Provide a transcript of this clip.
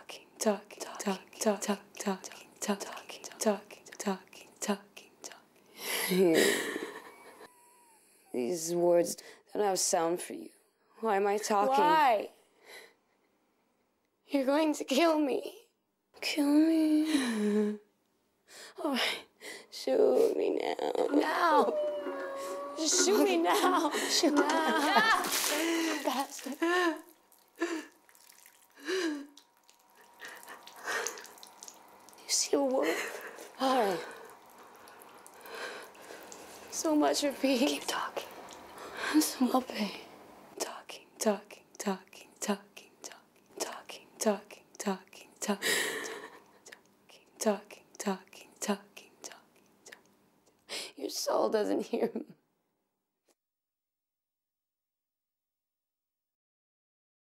These words don't have sound for you. Why am I talking? Why? You're going to kill me. Kill me? All right, shoot me now. Now. Just shoot me now. Shoot me now. Bastard. You see a wolf? Why? So much for peace. Keep talking. I'm so happy. Your soul doesn't hear me.